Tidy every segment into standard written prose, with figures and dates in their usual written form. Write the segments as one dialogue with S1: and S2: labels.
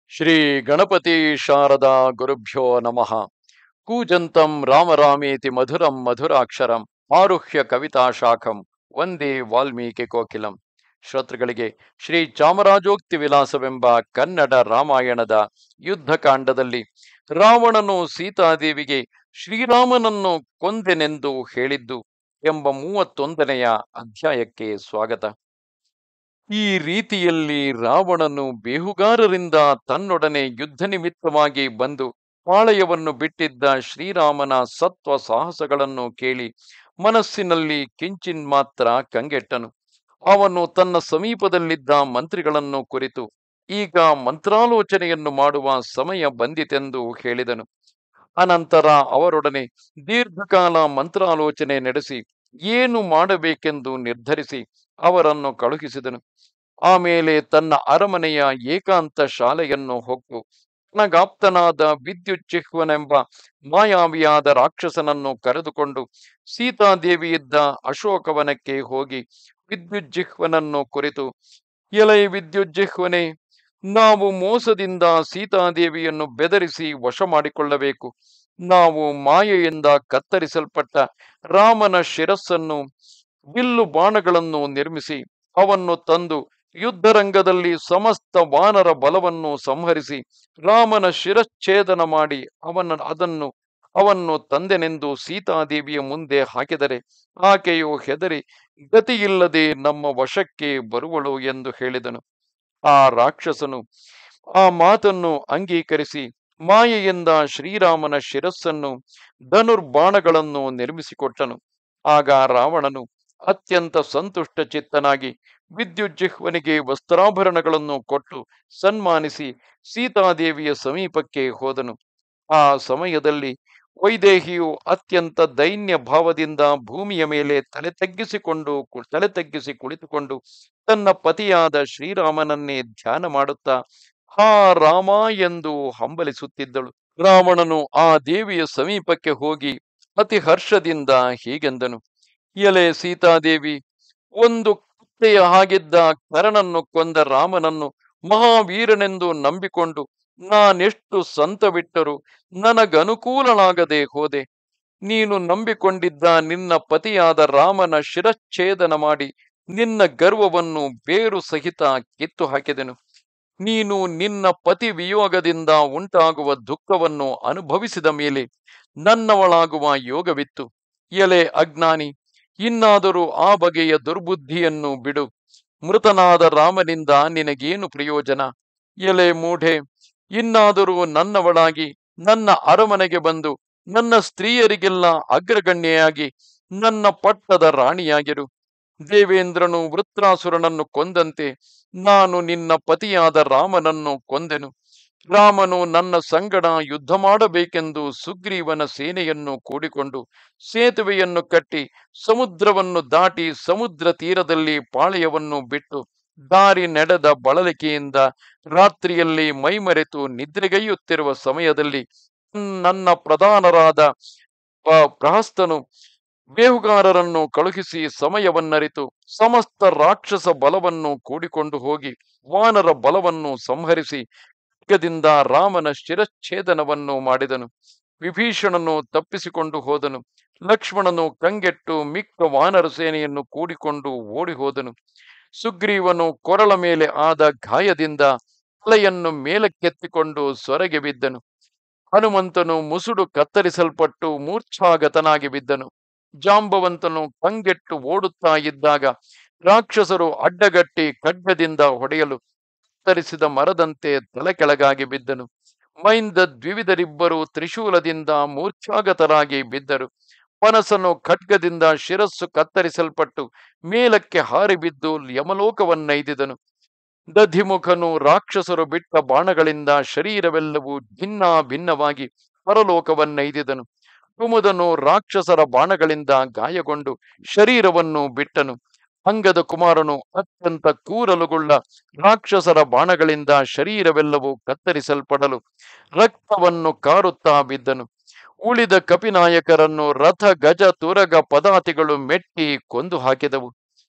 S1: ಶ್ರೀ ಗಣಪತಿ ಶಾರದಾ ಗುರುಭ್ಯೋ ನಮಃ. ಕೂಜಂತಂ ರಾಮ ರಾಮೇತಿ ಮಧುರಂ ಮಧುರಾಕ್ಷರಂ ಆರುಹ್ಯ ಕವಿತಾ ಶಾಖಂ ವಂದೇ ವಾಲ್ಮೀಕಿ ಕೋಕಿಲಂ. ಶ್ರೋತೃಗಳಿಗೆ ಶ್ರೀ ಚಾಮರಾಜೋಕ್ತಿ ವಿಲಾಸವೆಂಬ ಕನ್ನಡ ರಾಮಾಯಣದ ಯುದ್ಧಕಾಂಡದಲ್ಲಿ ರಾವಣನು ಸೀತಾದೇವಿಗೆ ಶ್ರೀರಾಮನನ್ನು ಕೊಂದೆನೆಂದು ಹೇಳಿದ್ದು ಎಂಬ 31ನೆಯ ಅಧ್ಯಾಯಕ್ಕೆ ಸ್ವಾಗತ. ಈ ರೀತಿಯಲ್ಲಿ ರಾವಣನು ಬೇಹುಗಾರರಿಂದ ತನ್ನೊಡನೆ ಯುದ್ಧ ನಿಮಿತ್ತವಾಗಿ ಬಂದು ಪಾಳೆಯವನ್ನು ಬಿಟ್ಟಿದ್ದ ಶ್ರೀರಾಮನ ಸತ್ವ ಸಾಹಸಗಳನ್ನು ಕೇಳಿ ಮನಸ್ಸಿನಲ್ಲಿ ಕಿಂಚಿನ್ ಮಾತ್ರ ಕಂಗೆಟ್ಟನು. ಅವನು ತನ್ನ ಸಮೀಪದಲ್ಲಿದ್ದ ಮಂತ್ರಿಗಳನ್ನು ಕುರಿತು ಈಗ ಮಂತ್ರಾಲೋಚನೆಯನ್ನು ಮಾಡುವ ಸಮಯ ಬಂದಿತೆಂದು ಹೇಳಿದನು. ಅನಂತರ ಅವರೊಡನೆ ದೀರ್ಘಕಾಲ ಮಂತ್ರಾಲೋಚನೆ ನಡೆಸಿ ಏನು ಮಾಡಬೇಕೆಂದು ನಿರ್ಧರಿಸಿ ಅವರನ್ನು ಕಳುಹಿಸಿದನು. ಆಮೇಲೆ ತನ್ನ ಅರಮನೆಯ ಏಕಾಂತ ಶಾಲೆಯನ್ನು ಹೊಕ್ಕು ತನಗಾಪ್ತನಾದ ವಿದ್ಯುಜ್ಜಿಹ್ವನೆಂಬ ಮಾಯಾವಿಯಾದ ರಾಕ್ಷಸನನ್ನು ಕರೆದುಕೊಂಡು ಸೀತಾದೇವಿಯಿದ್ದ ಅಶೋಕವನಕ್ಕೆ ಹೋಗಿ ವಿದ್ಯುಜ್ಜಿಹ್ವನನ್ನು ಕುರಿತು, ಎಲೈ ವಿದ್ಯುಜ್ಜಿಹ್ವನೇ, ನಾವು ಮೋಸದಿಂದ ಸೀತಾದೇವಿಯನ್ನು ಬೆದರಿಸಿ ವಶ ಮಾಡಿಕೊಳ್ಳಬೇಕು. ನಾವು ಮಾಯೆಯಿಂದ ಕತ್ತರಿಸಲ್ಪಟ್ಟ ರಾಮನ ಶಿರಸ್ಸನ್ನು ಬಿಲ್ಲು ಬಾಣಗಳನ್ನು ನಿರ್ಮಿಸಿ ಅವನ್ನು ತಂದು ಯುದ್ಧರಂಗದಲ್ಲಿ ಸಮಸ್ತ ವಾನರ ಬಲವನ್ನು ಸಂಹರಿಸಿ ರಾಮನ ಶಿರಚ್ಛೇದನ ಮಾಡಿ ಅವನ್ನು ತಂದೆನೆಂದು ಸೀತಾದೇವಿಯ ಮುಂದೆ ಹಾಕಿದರೆ ಆಕೆಯು ಹೆದರಿ ಗತಿಯಿಲ್ಲದೆ ನಮ್ಮ ವಶಕ್ಕೆ ಬರುವಳು ಎಂದು ಹೇಳಿದನು. ಆ ರಾಕ್ಷಸನು ಆ ಮಾತನ್ನು ಅಂಗೀಕರಿಸಿ ಮಾಯೆಯಿಂದ ಶ್ರೀರಾಮನ ಶಿರಸ್ಸನ್ನು ಧನುರ್ಬಾಣಗಳನ್ನು ನಿರ್ಮಿಸಿಕೊಟ್ಟನು. ಆಗ ರಾವಣನು ಅತ್ಯಂತ ಸಂತುಷ್ಟ ಚಿತ್ತನಾಗಿ ವಿದ್ಯುಜ್ಜಿಹ್ವನಿಗೆ ವಸ್ತ್ರಾಭರಣಗಳನ್ನು ಕೊಟ್ಟು ಸನ್ಮಾನಿಸಿ ಸೀತಾದೇವಿಯ ಸಮೀಪಕ್ಕೆ ಹೋದನು. ಆ ಸಮಯದಲ್ಲಿ ವೈದೇಹಿಯು ಅತ್ಯಂತ ದೈನ್ಯ ಭಾವದಿಂದ ಭೂಮಿಯ ಮೇಲೆ ತಲೆ ತಗ್ಗಿಸಿ ಕುಳಿತುಕೊಂಡು ತನ್ನ ಪತಿಯಾದ ಶ್ರೀರಾಮನನ್ನೇ ಧ್ಯಾನ ಮಾಡುತ್ತಾ ಹಾ ರಾಮ ಎಂದು ಹಂಬಲಿಸುತ್ತಿದ್ದಳು. ರಾವಣನು ಆ ದೇವಿಯ ಸಮೀಪಕ್ಕೆ ಹೋಗಿ ಅತಿ ಹರ್ಷದಿಂದ ಹೀಗೆಂದನು: ಎಲೆ ಸೀತಾದೇವಿ, ಒಂದು ಕುತ್ತೆಯ ಹಾಗಿದ್ದ ಕರನನ್ನು ಕೊಂದ ರಾಮನನ್ನು ಮಹಾವೀರನೆಂದು ನಂಬಿಕೊಂಡು ನಾನೆಷ್ಟು ಸಂತವಿಟ್ಟರೂ ನನಗನುಕೂಲನಾಗದೆ ಹೋದೆ. ನೀನು ನಂಬಿಕೊಂಡಿದ್ದ ನಿನ್ನ ಪತಿಯಾದ ರಾಮನ ಶಿರಚ್ಛೇದನ ಮಾಡಿ ನಿನ್ನ ಗರ್ವವನ್ನು ಬೇರು ಸಹಿತ ಕಿತ್ತು ಹಾಕಿದೆನು. ನೀನು ನಿನ್ನ ಪತಿ ವಿಯೋಗದಿಂದ ಉಂಟಾಗುವ ದುಃಖವನ್ನು ಅನುಭವಿಸಿದ ಮೇಲೆ ನನ್ನವಳಾಗುವ ಯೋಗವಿತ್ತು. ಎಲೆ ಅಜ್ಞಾನಿ, ಇನ್ನಾದರೂ ಆ ಬಗೆಯ ದುರ್ಬುದ್ಧಿಯನ್ನು ಬಿಡು. ಮೃತನಾದ ರಾಮನಿಂದ ನಿನಗೇನು ಪ್ರಯೋಜನ? ಎಲೆ ಮೂಢೆ, ಇನ್ನಾದರೂ ನನ್ನವಳಾಗಿ ನನ್ನ ಅರಮನೆಗೆ ಬಂದು ನನ್ನ ಸ್ತ್ರೀಯರಿಗೆಲ್ಲ ಅಗ್ರಗಣ್ಯೆಯಾಗಿ ನನ್ನ ಪಟ್ಟದ ರಾಣಿಯಾಗಿರು. ದೇವೇಂದ್ರನು ವೃತ್ರಾಸುರನನ್ನು ಕೊಂದಂತೆ ನಾನು ನಿನ್ನ ಪತಿಯಾದ ರಾಮನನ್ನು ಕೊಂದೆನು. ರಾಮನು ನನ್ನ ಸಂಗಡ ಯುದ್ಧ ಮಾಡಬೇಕೆಂದು ಸುಗ್ರೀವನ ಸೇನೆಯನ್ನು ಕೂಡಿಕೊಂಡು ಸೇತುವೆಯನ್ನು ಕಟ್ಟಿ ಸಮುದ್ರವನ್ನು ದಾಟಿ ಸಮುದ್ರ ತೀರದಲ್ಲಿ ಪಾಳೆಯವನ್ನು ಬಿಟ್ಟು ದಾರಿ ನಡೆದ ಬಳಲಿಕೆಯಿಂದ ರಾತ್ರಿಯಲ್ಲಿ ಮೈಮರೆತು ನಿದ್ರೆಗೈಯುತ್ತಿರುವ ಸಮಯದಲ್ಲಿ ನನ್ನ ಪ್ರಧಾನರಾದ ಪ್ರಹಸ್ತನು ಬೇಹುಗಾರರನ್ನು ಕಳುಹಿಸಿ ಸಮಯವನ್ನರಿತು ಸಮಸ್ತ ರಾಕ್ಷಸ ಬಲವನ್ನು ಕೂಡಿಕೊಂಡು ಹೋಗಿ ವಾನರ ಬಲವನ್ನು ಸಂಹರಿಸಿ ಖಡ್ಗದಿಂದ ರಾಮನ ಶಿರಚ್ಛೇದನವನ್ನು ಮಾಡಿದನು. ವಿಭೀಷಣನು ತಪ್ಪಿಸಿಕೊಂಡು ಹೋದನು. ಲಕ್ಷ್ಮಣನು ಕಂಗೆಟ್ಟು ಮಿಕ್ಕ ವಾನರ ಸೇನೆಯನ್ನು ಕೂಡಿಕೊಂಡು ಓಡಿ ಹೋದನು. ಸುಗ್ರೀವನು ಕೊರಳ ಮೇಲೆ ಆದ ಗಾಯದಿಂದ ತಲೆಯನ್ನು ಮೇಲಕ್ಕೆತ್ತಿಕೊಂಡು ಸೊರಗೆ ಬಿದ್ದನು. ಹನುಮಂತನು ಮುಸುಡು ಕತ್ತರಿಸಲ್ಪಟ್ಟು ಮೂರ್ಛಾಗತನಾಗಿ ಬಿದ್ದನು. ಜಾಂಬವಂತನು ಕಂಗೆಟ್ಟು ಓಡುತ್ತಾ ಇದ್ದಾಗ ರಾಕ್ಷಸರು ಅಡ್ಡಗಟ್ಟಿ ಖಡ್ಗದಿಂದ ಹೊಡೆಯಲು ಕತ್ತರಿಸಿದ ಮರದಂತೆ ತಲೆ ಕೆಳಗಾಗಿ ಬಿದ್ದನು. ಮೈಂದ ದ್ವಿವಿಧರಿಬ್ಬರು ತ್ರಿಶೂಲದಿಂದ ಮೂರ್ಛಾಗತರಾಗಿ ಬಿದ್ದರು. ಪನಸನು ಖಡ್ಗದಿಂದ ಶಿರಸ್ಸು ಕತ್ತರಿಸಲ್ಪಟ್ಟು ಮೇಲಕ್ಕೆ ಹಾರಿಬಿದ್ದು ಯಮಲೋಕವನ್ನೈದಿದನು. ದಧಿಮುಖನು ರಾಕ್ಷಸರು ಬಿಟ್ಟ ಬಾಣಗಳಿಂದ ಶರೀರವೆಲ್ಲವೂ ಭಿನ್ನವಾಗಿ ಪರಲೋಕವನ್ನೈದಿದನು. ಕುಮುದನು ರಾಕ್ಷಸರ ಬಾಣಗಳಿಂದ ಗಾಯಗೊಂಡು ಶರೀರವನ್ನು ಬಿಟ್ಟನು. ಅಂಗದ ಕುಮಾರನು ಅತ್ಯಂತ ಕೂರಲುಗೊಳ್ಳ ರಾಕ್ಷಸರ ಬಾಣಗಳಿಂದ ಶರೀರವೆಲ್ಲವೂ ಕತ್ತರಿಸಲ್ಪಡಲು ರಕ್ತವನ್ನು ಕಾರುತ್ತಾ ಬಿದ್ದನು. ಉಳಿದ ಕಪಿನಾಯಕರನ್ನು ರಥ ಗಜ ತುರಗ ಪದಾತಿಗಳು ಮೆಟ್ಟಿ ಕೊಂದು ಹಾಕಿದವು.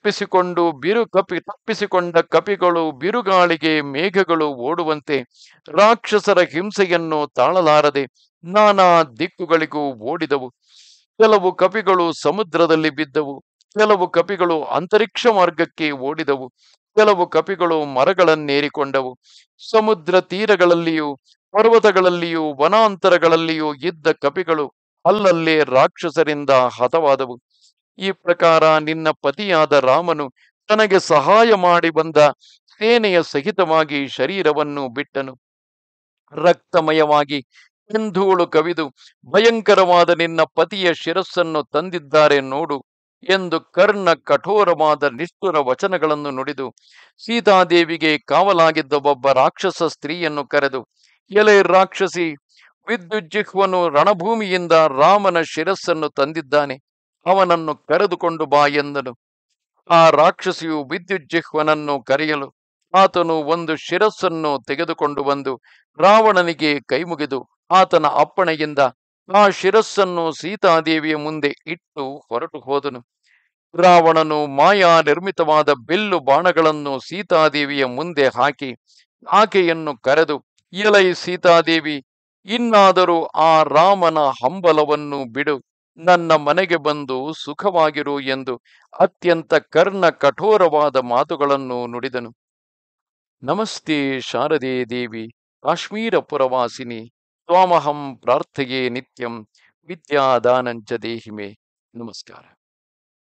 S1: ತಪ್ಪಿಸಿಕೊಂಡ ಕಪಿಗಳು ಬಿರುಗಾಳಿಗೆ ಮೇಘಗಳು ಓಡುವಂತೆ ರಾಕ್ಷಸರ ಹಿಂಸೆಯನ್ನು ತಾಳಲಾರದೆ ನಾನಾ ದಿಕ್ಕುಗಳಿಗೂ ಓಡಿದವು. ಕೆಲವು ಕಪಿಗಳು ಸಮುದ್ರದಲ್ಲಿ ಬಿದ್ದವು, ಕೆಲವು ಕಪಿಗಳು ಅಂತರಿಕ್ಷ ಮಾರ್ಗಕ್ಕೆ ಓಡಿದವು, ಕೆಲವು ಕಪಿಗಳು ಮರಗಳನ್ನೇರಿಕೊಂಡವು. ಸಮುದ್ರ ತೀರಗಳಲ್ಲಿಯೂ ಪರ್ವತಗಳಲ್ಲಿಯೂ ವನಾಂತರಗಳಲ್ಲಿಯೂ ಇದ್ದ ಕಪಿಗಳು ಅಲ್ಲಲ್ಲೇ ರಾಕ್ಷಸರಿಂದ ಹತವಾದವು. ಈ ಪ್ರಕಾರ ನಿನ್ನ ಪತಿಯಾದ ರಾಮನು ತನಗೆ ಸಹಾಯ ಮಾಡಿ ಬಂದ ಸೇನೆಯ ಸಹಿತವಾಗಿ ಶರೀರವನ್ನು ಬಿಟ್ಟನು. ರಕ್ತಮಯವಾಗಿ ಕೆಂಧೂಳು ಕವಿದು ಭಯಂಕರವಾದ ನಿನ್ನ ಪತಿಯ ಶಿರಸ್ಸನ್ನು ತಂದಿದ್ದಾರೆ ನೋಡು ಎಂದು ಕರ್ಣ ಕಠೋರವಾದ ನಿಷ್ಠುರ ವಚನಗಳನ್ನು ನುಡಿದು ಸೀತಾದೇವಿಗೆ ಕಾವಲಾಗಿದ್ದ ಒಬ್ಬ ರಾಕ್ಷಸ ಸ್ತ್ರೀಯನ್ನು ಕರೆದು, ಎಲೆ ರಾಕ್ಷಸಿ, ವಿದ್ಯುಜ್ಜಿಹ್ವನು ರಣಭೂಮಿಯಿಂದ ರಾಮನ ಶಿರಸ್ಸನ್ನು ತಂದಿದ್ದಾನೆ, ಅವನನ್ನು ಕರೆದುಕೊಂಡು ಬಾ ಎಂದನು. ಆ ರಾಕ್ಷಸಿಯು ವಿದ್ಯುಜ್ಜಿಹ್ವನನ್ನು ಕರೆಯಲು ಆತನು ಒಂದು ಶಿರಸ್ಸನ್ನು ತೆಗೆದುಕೊಂಡು ಬಂದು ರಾವಣನಿಗೆ ಕೈಮುಗಿದು ಆತನ ಅಪ್ಪಣೆಯಿಂದ ಆ ಶಿರಸ್ಸನ್ನು ಸೀತಾದೇವಿಯ ಮುಂದೆ ಇಟ್ಟು ಹೊರಟು ಹೋದನು. ರಾವಣನು ಮಾಯಾ ನಿರ್ಮಿತವಾದ ಬಿಲ್ಲು ಬಾಣಗಳನ್ನು ಸೀತಾದೇವಿಯ ಮುಂದೆ ಹಾಕಿ ಆಕೆಯನ್ನು ಕರೆದು, ಎಲೈ ಸೀತಾದೇವಿ, ಇನ್ನಾದರೂ ಆ ರಾಮನ ಹಂಬಲವನ್ನು ಬಿಡು, ನನ್ನ ಮನೆಗೆ ಬಂದು ಸುಖವಾಗಿರು ಎಂದು ಅತ್ಯಂತ ಕರ್ಣ ಕಠೋರವಾದ ಮಾತುಗಳನ್ನು ನುಡಿದನು. ನಮಸ್ತೆ ಶಾರದೆ ದೇವಿ, ಕಾಶ್ಮೀರ ಪುರವಾಸಿನಿ, ತ್ವಾಮಹಂ ಪ್ರಾರ್ಥಯೇ ನಿತ್ಯಂ, ವಿದ್ಯಾದಾನಂಚ ದೇಹಿಮೆ. ನಮಸ್ಕಾರ.